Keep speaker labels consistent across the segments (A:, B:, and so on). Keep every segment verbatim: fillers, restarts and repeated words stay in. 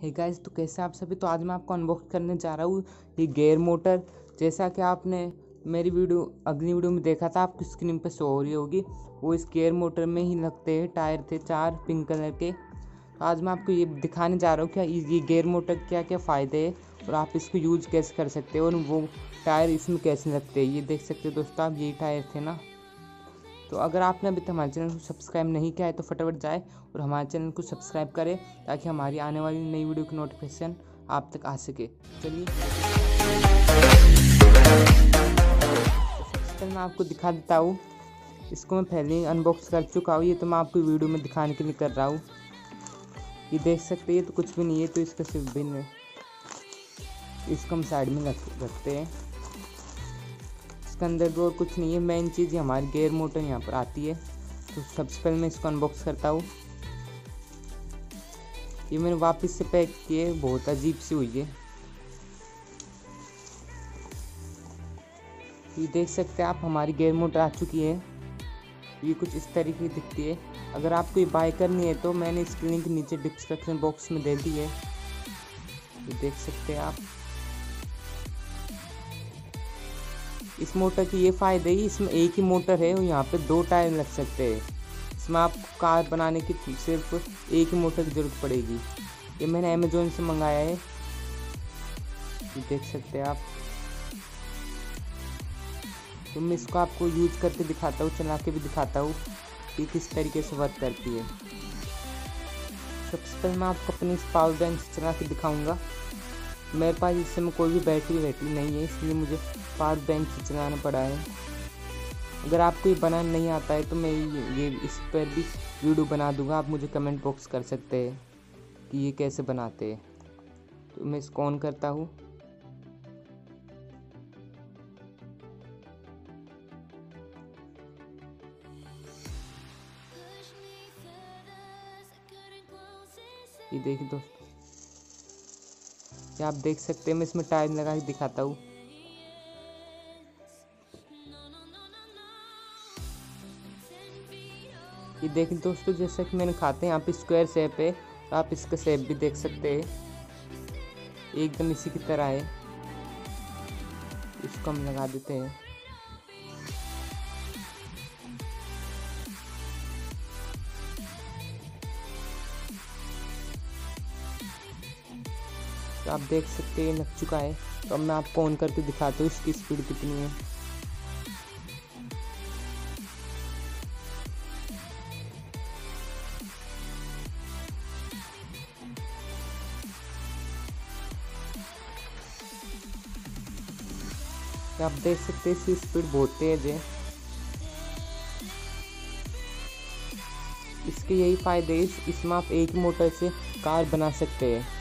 A: Hey guys, तो कैसे आप सभी। तो आज मैं आपको अनबॉक्स करने जा रहा हूँ ये गेयर मोटर। जैसा कि आपने मेरी वीडियो अगली वीडियो में देखा था, आपकी स्क्रीन पे शो हो रही होगी, वो इस गेयर मोटर में ही लगते हैं। टायर थे चार पिंक कलर के। तो आज मैं आपको ये दिखाने जा रहा हूँ क्या ये गेयर मोटर क्या क्या फ़ायदे हैं और आप इसको यूज कैसे कर सकते हो और वो टायर इसमें कैसे लगते हैं। ये देख सकते हो दोस्तों आप, यही टायर थे ना। तो अगर आपने अभी तक हमारे चैनल को सब्सक्राइब नहीं किया है तो फटाफट जाए और हमारे चैनल को सब्सक्राइब करें ताकि हमारी आने वाली नई वीडियो की नोटिफिकेशन आप तक आ सके। चलिए सबसे पहले मैं आपको दिखा देता हूँ। इसको मैं पहले ही अनबॉक्स कर चुका हूँ, ये तो मैं आपको वीडियो में दिखाने के लिए कर रहा हूँ। ये देख सकते हैं, तो कुछ भी नहीं है, तो इसका सिर्फ बिन है। इसको हम साइड में रख रखते हैं। इसके अंदर भी और कुछ नहीं है। मेन चीज़ ये हमारी गेयर मोटर यहाँ पर आती है। तो सबसे पहले मैं इसको अनबॉक्स करता हूँ। ये मैंने वापस से पैक किए, बहुत अजीब सी हुई है। ये देख सकते हैं आप, हमारी गेयर मोटर आ चुकी है। ये कुछ इस तरीके की दिखती है। अगर आपको ये बाय करनी है तो मैंने इसकी लिंक नीचे डिस्क्रिप्शन बॉक्स में दे दी है। ये देख सकते हैं आप। इस मोटर के ये फ़ायदे ही, इसमें एक ही मोटर है और यहाँ पे दो टायर लग सकते हैं। इसमें आप कार बनाने की सिर्फ एक ही मोटर की ज़रूरत पड़ेगी। ये मैंने अमेज़ोन से मंगाया है। ये देख सकते हैं आप। तो मैं इसको आपको यूज करके दिखाता हूँ, चला के भी दिखाता हूँ कि किस तरीके से वर्क करती है। सबसे पहले मैं आपको अपनी इस पावर बैंक से चला के दिखाऊँगा। मेरे पास इस समय कोई भी बैटरी बैटरी नहीं है, इसलिए मुझे पावर बैंक से चलाना पड़ा है। अगर आपको ये बनाना नहीं आता है तो मैं ये इस पर भी वीडियो बना दूंगा, आप मुझे कमेंट बॉक्स कर सकते हैं कि ये कैसे बनाते हैं। तो मैं इसको ऑन करता हूँ। ये देखिए दोस्तों, ये आप देख सकते हैं। मैं इसमें टायर लगा के दिखाता हूँ। ये देखिए दोस्तों, जैसा कि मैंने खाते हैं यहाँ पे स्क्वायर शेप है, तो आप इसका शेप भी देख सकते हैं, एकदम इसी की तरह है। इसको हम लगा देते हैं। तो आप देख सकते हैं लग चुका है। तो अब मैं आपको ऑन करके दिखाता हूँ इसकी स्पीड कितनी है। तो आप देख सकते हैं इसकी स्पीड बहुत तेज है। इसके यही फायदे हैं, इसमें आप एक मोटर से कार बना सकते हैं।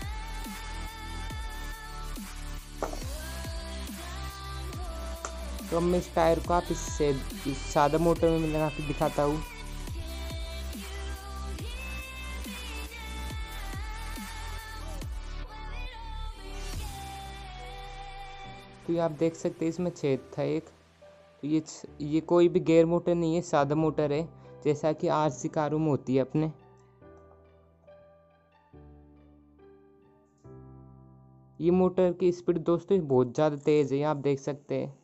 A: तो अब मैं इस टायर को आप इससे इस सादा मोटर में लगा के दिखाता हूँ। तो ये आप देख सकते हैं, इसमें छेद था एक। तो ये ये कोई भी गेयर मोटर नहीं है, सादा मोटर है, जैसा कि आरसी कारों में होती है अपने। ये मोटर की स्पीड दोस्तों बहुत ज़्यादा तेज़ है, आप देख सकते हैं।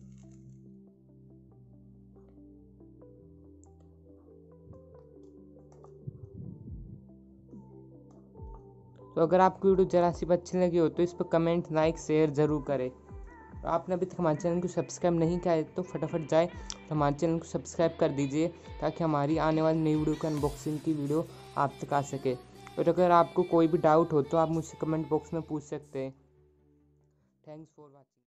A: तो अगर आपको वीडियो जरा सी अच्छी लगी हो तो इस पर कमेंट लाइक शेयर ज़रूर करें। तो आपने अभी तक हमारे चैनल को सब्सक्राइब नहीं किया है तो फटाफट जाए तो हमारे चैनल को सब्सक्राइब कर दीजिए ताकि हमारी आने वाली नई वीडियो का अनबॉक्सिंग की वीडियो आप तक आ सके। और अगर आपको कोई भी डाउट हो तो आप मुझसे कमेंट बॉक्स में पूछ सकते हैं। Thanks for watching.